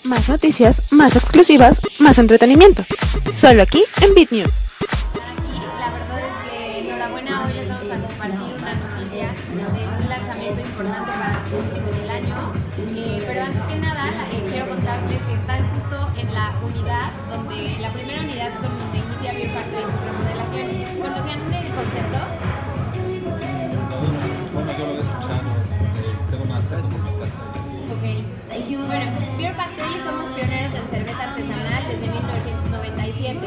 más noticias, más exclusivas, más entretenimiento. Solo aquí en Beat News. La verdad es que enhorabuena, hoy les vamos a compartir una noticia de un lanzamiento importante para nosotros en el año. Pero antes que nada, quiero contarles que están justo en la unidad, la primera unidad donde inicia Beer Factory su remodelación. ¿Conocían el concepto? Bueno, yo lo he escuchado, tengo más años en mi casa. Ok. Bueno, Beer Factory somos pioneros en cerveza artesanal desde 1997.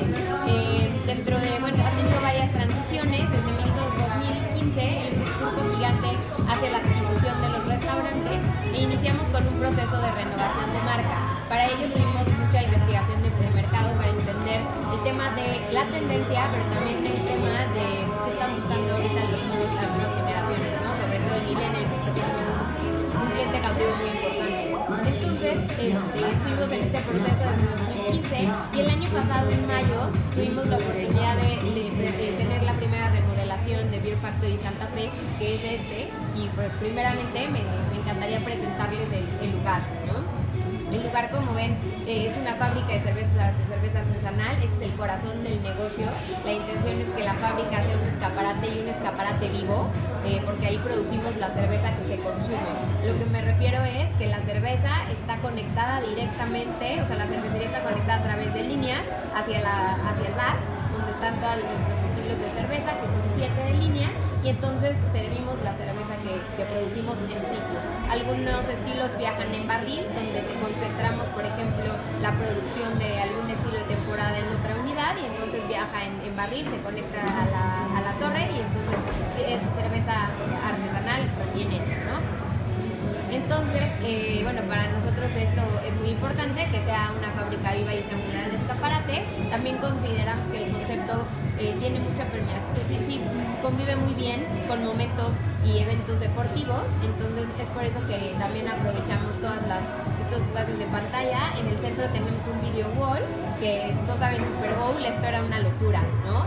Ha tenido varias transiciones. Desde 2015 el grupo gigante hace la adquisición de los restaurantes e iniciamos con un proceso de renovación de marca. Para ello tuvimos mucha investigación de mercado para entender el tema de la tendencia, pero también el tema de qué están buscando ahorita las nuevas generaciones, ¿no? Sobre todo el millennial, que está siendo un cliente cautivo muy importante. Entonces, estuvimos en este proceso desde 2015 y el año pasado, en mayo, tuvimos la oportunidad de tener la primera remodelación de Beer Factory Santa Fe, que es y pues primeramente me encantaría presentarles el lugar, ¿no? El lugar, como ven, es una fábrica de cerveza artesanal, es el corazón del negocio. La intención es que la fábrica sea un escaparate y un escaparate vivo, porque ahí producimos la cerveza que se consume. Lo que me refiero es que la cerveza está conectada directamente, o sea, la cervecería está conectada a través de líneas hacia el bar, donde están todos nuestros estilos de cerveza, que son 7 de línea, y entonces servimos la cerveza que producimos en sitio. Algunos estilos viajan en barril, donde concentramos, por ejemplo, la producción de algún estilo de temporada en otra unidad, y entonces viaja en barril, se conecta a la torre, y entonces es cerveza artesanal recién hecha, ¿no? Entonces, para nosotros esto es muy importante, que sea una fábrica viva y sea un gran escaparate. También consideramos que el concepto tiene mucha permeación, sí, convive muy bien con momentos y eventos deportivos. Entonces es por eso que también aprovechamos estos espacios de pantalla. En el centro tenemos un video wall, que no saben, Super Bowl, esto era una locura, ¿no?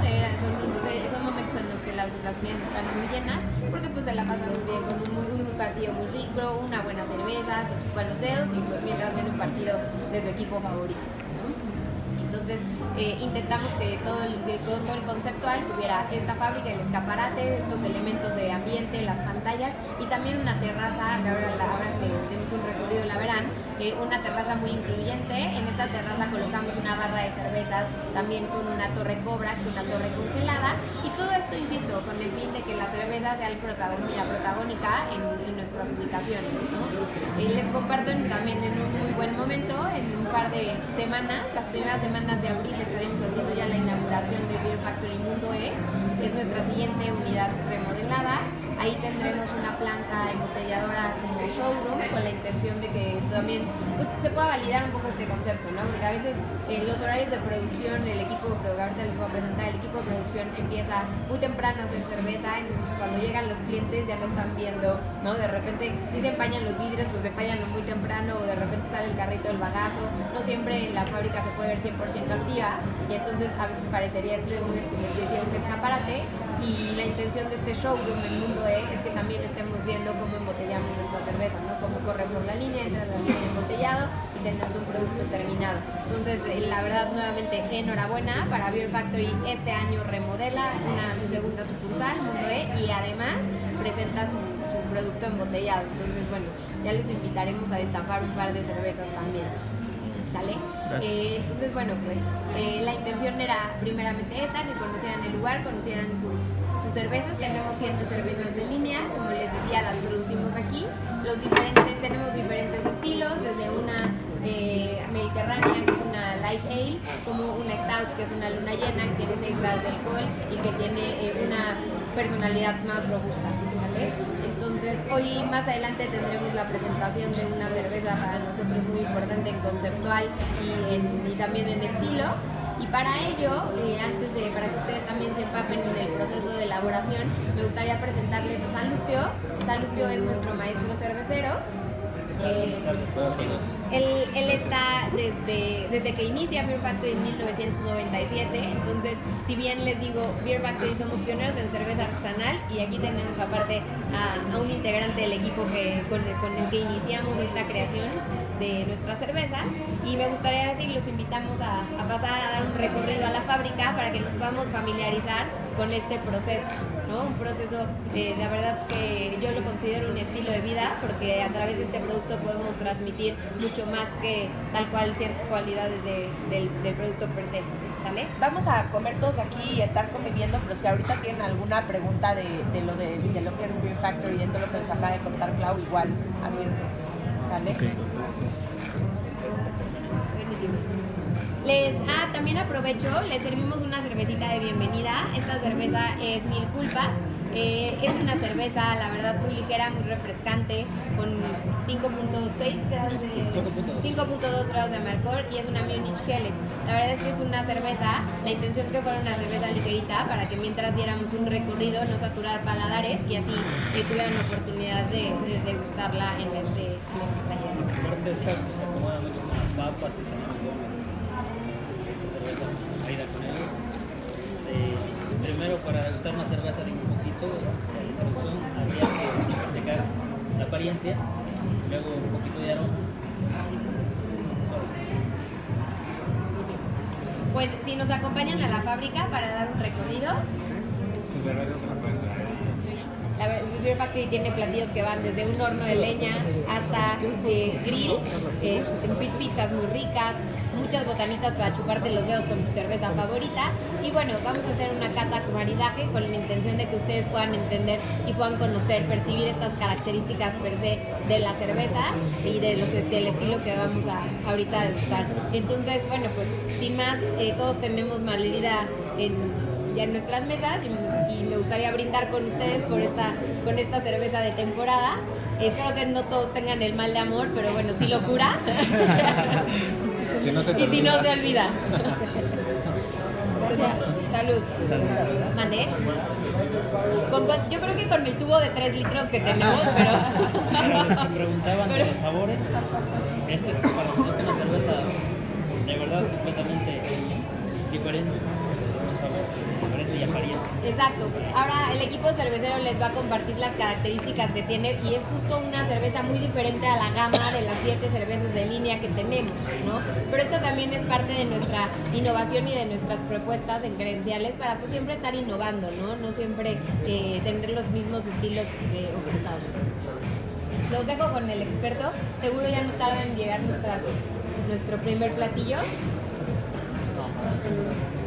Son momentos en los que las unidades están muy llenas, porque pues se la pasan muy bien con un partido muy rico, una buena cerveza, se chupan los dedos y pues mientras ven un partido de su equipo favorito, ¿no? Entonces intentamos que todo el conceptual tuviera esta fábrica, el escaparate, estos elementos de ambiente, las pantallas y también una terraza, que ahora que tenemos un recorrido la verán, una terraza muy incluyente. En esta terraza colocamos una barra de cervezas, también con una torre Cobra, que es una torre congelada, y todo esto, insisto, con el fin de que la cerveza sea la protagónica en nuestras ubicaciones, ¿no? Les comparto también en un muy buen momento, en un par de semanas, las primeras semanas de abril, estaremos haciendo ya la inauguración de Beer Factory Mundo E. Es nuestra siguiente unidad remodelada. Ahí tendremos una planta embotelladora como showroom, con la intención de que también se pueda validar un poco este concepto, ¿no? Porque a veces los horarios de producción, ahorita les voy a presentar, el equipo de producción empieza muy temprano a hacer cerveza, entonces cuando llegan los clientes ya lo están viendo, ¿no? De repente si se empañan los vidrios, pues se empañan muy temprano, o de repente sale el carrito del bagazo. No siempre la fábrica se puede ver 100% activa, y entonces a veces parecería un escaparate. Y la intención de este showroom en Mundo E es que también estemos viendo cómo embotellamos nuestra cerveza, ¿no? Cómo corre por la línea, entra la línea de embotellado y tenemos un producto terminado. Entonces, la verdad, nuevamente, enhorabuena para Beer Factory. Este año remodela su segunda sucursal, Mundo E, y además presenta su producto embotellado. Entonces, ya les invitaremos a destapar un par de cervezas también. ¿Sale? Entonces, la intención era primeramente que conocieran el lugar, conocieran sus cervezas. Tenemos 7 cervezas de línea, como les decía, las producimos aquí. Tenemos diferentes estilos, desde una mediterránea, que es una light ale, como una stout, que es una luna llena, que tiene 6 grados de alcohol y que tiene una personalidad más robusta, ¿sale? Entonces, hoy más adelante tendremos la presentación de una cerveza para nosotros muy importante en conceptual y también en estilo. Y para ello, para que ustedes también se empapen en el proceso de elaboración, me gustaría presentarles a Salustio. Salustio es nuestro maestro cervecero. Él está desde que inicia Beer Factory en 1997, entonces si bien les digo, Beer Factory somos pioneros en cerveza artesanal, y aquí tenemos aparte a un integrante del equipo con el que iniciamos esta creación. de nuestras cervezas, y me gustaría decir, los invitamos a pasar a dar un recorrido a la fábrica para que nos podamos familiarizar con este proceso, ¿no? Un proceso, la verdad que yo lo considero un estilo de vida, porque a través de este producto podemos transmitir mucho más que tal cual ciertas cualidades del producto per se. ¿Sale? Vamos a comer todos aquí y estar conviviendo, pero si ahorita tienen alguna pregunta de lo que es Beer Factory y de todo lo que les acaba de contar Clau, igual abierto. ¿Sale? Okay. Buenísimo. También aprovecho, les servimos una cervecita de bienvenida. Esta cerveza es Mil Culpas. Es una cerveza, la verdad, muy ligera, muy refrescante, con 5.6 grados de 5.2 grados de amargor, y es una Munich Helles. La verdad es que es una cerveza, la intención que fuera una cerveza ligerita para que mientras diéramos un recorrido no saturar paladares y así tuvieran la oportunidad de degustarla en este taller. Aparte esta pues, se acomoda mucho con las papas y también los gomes. Esta cerveza caída con ello. Primero, para degustar una cerveza de un poquito, la introducción habría que checar la apariencia, luego un poquito de aroma y después solo. Pues si nos acompañan a la fábrica para dar un recorrido. La Beer Factory tiene platillos que van desde un horno de leña hasta grill, pizzas muy ricas, muchas botanitas para chuparte los dedos con tu cerveza favorita. Y bueno, vamos a hacer una cata con maridaje con la intención de que ustedes puedan entender y puedan conocer, percibir estas características per se de la cerveza y del estilo que vamos a ahorita degustar. Entonces, bueno, pues sin más, todos tenemos malherida ya en nuestras mesas y me gustaría brindar con ustedes con esta cerveza de temporada. Espero que no todos tengan el mal de amor, pero bueno, sí lo cura. Si no se te y si no se olvida. Gracias. Salud. ¿Mandé? Yo creo que con el tubo de 3 litros que tenemos, pero... Para los que preguntaban de los sabores, esta es para nosotros una cerveza de verdad completamente diferente, un sabor diferente y apariencia. Exacto. Ahora el equipo cervecero les va a compartir las características que tiene, y es justo una cerveza muy diferente a la gama de las 7 cervezas de línea que tenemos, ¿no? Pero esto también es parte de nuestra innovación y de nuestras propuestas en credenciales para pues siempre estar innovando, ¿no? No siempre tener los mismos estilos ofertados. Los dejo con el experto. Seguro ya no tarda en llegar nuestro primer platillo.